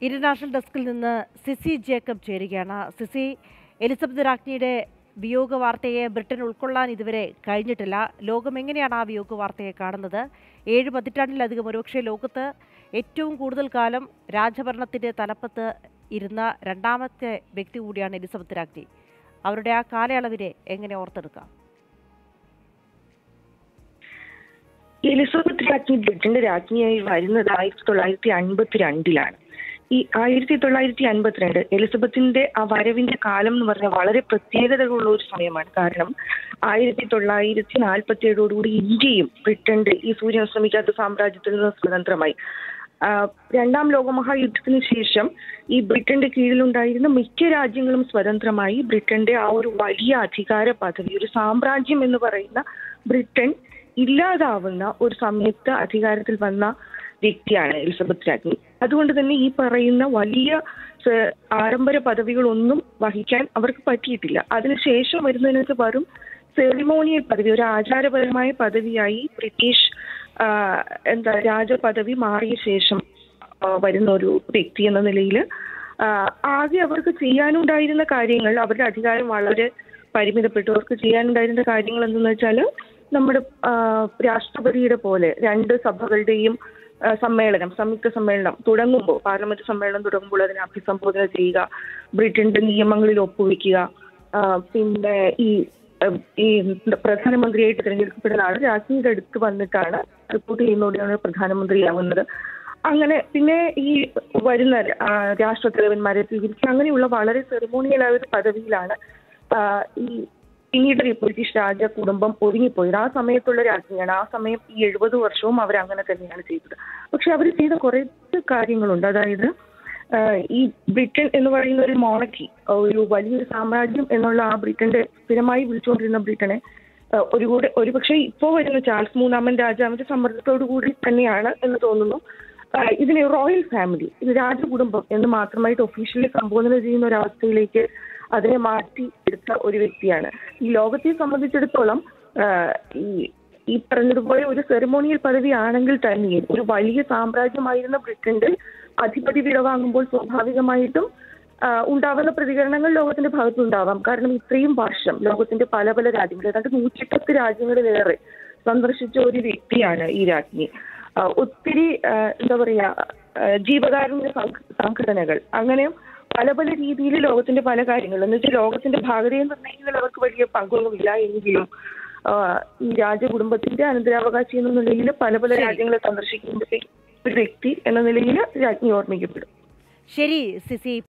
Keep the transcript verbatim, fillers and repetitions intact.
International ഡെസ്കിൽ നിന്ന് സിസി ജേക്കബ് ചേരുകയാണ്. സിസി, എലിസബത്ത് രാജ്ഞിയുടെ വിയോഗ വാർത്തയെ ബ്രിട്ടൻ ഉൾക്കൊള്ളാൻ ഇതുവരെ കഴിഞ്ഞിട്ടില്ല. ലോകം എങ്ങനെയാണ് ആ വിയോഗ വാർത്തയെ കാണുന്നത്? ഏഴ് പതിറ്റാണ്ടിലധികം ഒരുപക്ഷെ ലോകത്ത് ഏറ്റവും കൂടുതൽ കാലം രാജഭരണത്തിൻ്റെ തലപ്പത്ത് ഇരുന്ന രണ്ടാമത്തെ വ്യക്തി കൂടിയാണ് എലിസബത്ത് രാജ്ഞി. അവരുടെ ആ കാലയളവിനെ എങ്ങനെ ഓർത്തെടുക്കാം? എലിസബത്ത് രാജ്ഞി ബ്രിട്ടന്റെ രാജ്ഞിയായി വരുന്നത് ആയിരത്തി തൊള്ളായിരത്തി അൻപത്തി രണ്ടിലാണ്. ഈ ആയിരത്തി തൊള്ളായിരത്തി അൻപത്തിരണ്ട് എലിസബത്തിന്റെ ആ വരവിന്റെ കാലം എന്ന് പറഞ്ഞാൽ വളരെ പ്രത്യേകതകളുള്ള ഒരു സമയമാണ്. കാരണം ആയിരത്തി തൊള്ളായിരത്തി നാൽപ്പത്തി ഏഴോടുകൂടി ഇന്ത്യയും ബ്രിട്ടന്റെ ഈ സൂര്യൻ അസ്തമിക്കാത്ത സാമ്രാജ്യത്തിൽ നിന്ന് സ്വതന്ത്രമായി. രണ്ടാം ലോകമഹായുദ്ധത്തിന് ശേഷം ഈ ബ്രിട്ടന്റെ കീഴിലുണ്ടായിരുന്ന മിക്ക രാജ്യങ്ങളും സ്വതന്ത്രമായി. ബ്രിട്ടന്റെ ആ ഒരു വലിയ അധികാര പദവി, ഒരു സാമ്രാജ്യം എന്ന് പറയുന്ന ബ്രിട്ടൻ ഇല്ലാതാവുന്ന ഒരു സമയത്ത് അധികാരത്തിൽ വന്ന വ്യക്തിയാണ് എലിസബത്ത് രാജ്ഞി. അതുകൊണ്ട് തന്നെ ഈ പറയുന്ന വലിയ ആഡംബര പദവികളൊന്നും വഹിക്കാൻ അവർക്ക് പറ്റിയിട്ടില്ല. അതിനുശേഷം വരുന്നതിനകത്ത് വെറും സെറിമോണിയൽ പദവി, ഒരു ആചാരപരമായ പദവിയായി ബ്രിട്ടീഷ് എന്താ രാജപദവി മാറിയ ശേഷം വരുന്ന ഒരു വ്യക്തി എന്ന നിലയിൽ ആകെ അവർക്ക് ചെയ്യാനുണ്ടായിരുന്ന കാര്യങ്ങൾ, അവരുടെ അധികാരം വളരെ പരിമിതപ്പെട്ടു. അവർക്ക് ചെയ്യാനുണ്ടായിരുന്ന കാര്യങ്ങൾ എന്തെന്ന് വെച്ചാൽ നമ്മുടെ രാഷ്ട്രപതിയുടെ പോലെ രണ്ട് സഭകളുടെയും സമ്മേളനം, സംയുക്ത സമ്മേളനം തുടങ്ങുമ്പോൾ, പാർലമെന്റ് സമ്മേളനം തുടങ്ങുമ്പോൾ അതിനെ അഭിസംബോധന ചെയ്യുക, ബ്രിട്ടന്റെ നിയമങ്ങളിൽ ഒപ്പുവെക്കുക, പിന്നെ ഈ ഈ പ്രധാനമന്ത്രിയായിട്ട് തിരഞ്ഞെടുക്കപ്പെടുന്ന ആൾ രാജ്ഞിയുടെ അടുത്ത് വന്നിട്ടാണ് റിപ്പോർട്ട് ചെയ്യുന്നതോടെയാണ് പ്രധാനമന്ത്രിയാവുന്നത്. അങ്ങനെ പിന്നെ ഈ വരുന്ന രാഷ്ട്രത്തലവന്മാരെ സ്വീകരിക്കുക, അങ്ങനെയുള്ള വളരെ സെറിമോണിയലായ ഒരു പദവിയിലാണ് ഈ പിന്നീട് ബ്രിട്ടീഷ് രാജ കുടുംബം ഒതുങ്ങിപ്പോയത്. ആ സമയത്തുള്ള രാജ്ഞിയാണ്. ആ സമയം ഈ എഴുപത് വർഷവും അവരങ്ങനെ തന്നെയാണ് ചെയ്തത്. പക്ഷെ അവർ ചെയ്ത കുറച്ച് കാര്യങ്ങളുണ്ട്. അതായത് ഈ ബ്രിട്ടൻ എന്ന് പറയുന്ന ഒരു മോണക്കി, ഒരു വലിയൊരു സാമ്രാജ്യം എന്നുള്ള ആ ബ്രിട്ടന്റെ സ്ഥിരമായി വിളിച്ചുകൊണ്ടിരുന്ന ബ്രിട്ടനെ ഒരു കൂടെ ഒരുപക്ഷെ ഇപ്പോൾ വരുന്ന ചാൾസ് മൂന്നാമൻ രാജാവിന്റെ സമ്മർദ്ദത്തോടു കൂടി തന്നെയാണ് എന്ന് തോന്നുന്നു ഇതിനെ റോയൽ ഫാമിലി, ഇത് രാജകുടുംബം എന്ന് മാത്രമായിട്ട് ഒഫീഷ്യലി സംബോധന ചെയ്യുന്ന ഒരവസ്ഥയിലേക്ക് അതിനെ മാറ്റി എടുത്ത ഒരു വ്യക്തിയാണ്. ഈ ലോകത്തെ സംബന്ധിച്ചിടത്തോളം ഈ ഈ പറഞ്ഞതുപോലെ ഒരു സെറിമോണിയൽ പദവി ആണെങ്കിൽ തന്നെയും ഒരു വലിയ സാമ്രാജ്യമായിരുന്ന ബ്രിട്ടന്റെ അധിപതി വിടവാങ്ങുമ്പോൾ സ്വാഭാവികമായിട്ടും ഉണ്ടാവുന്ന പ്രതികരണങ്ങൾ ലോകത്തിന്റെ ഭാഗത്തുണ്ടാവാം. കാരണം ഇത്രയും വർഷം ലോകത്തിന്റെ പല പല രാജ്യങ്ങൾ, ഏതാണ്ട് നൂറ്റിപ്പത്ത് രാജ്യങ്ങളിലേറെ സന്ദർശിച്ച ഒരു വ്യക്തിയാണ് ഈ രാജ്ഞി. ഒത്തിരി എന്താ പറയാ ജീവകാരുണ്യ സംഘടനകൾ, അങ്ങനെ പല പല രീതിയിൽ ലോകത്തിന്റെ പല കാര്യങ്ങൾ എന്ന് വെച്ചാൽ ലോകത്തിന്റെ ഭാഗതയെ നിർണ്ണയിക്കുന്നതിൽ അവർക്ക് വലിയ പങ്കൊന്നുമില്ല. എങ്കിലും ഈ രാജകുടുംബത്തിന്റെ അനന്തരാവകാശി എന്ന നിലയിൽ പല പല രാജ്യങ്ങളെ സന്ദർശിക്കുന്ന ഒരു വ്യക്തി എന്ന നിലയിൽ രാജ്ഞി ഓർമ്മിക്കപ്പെടും. ശരി സിസി.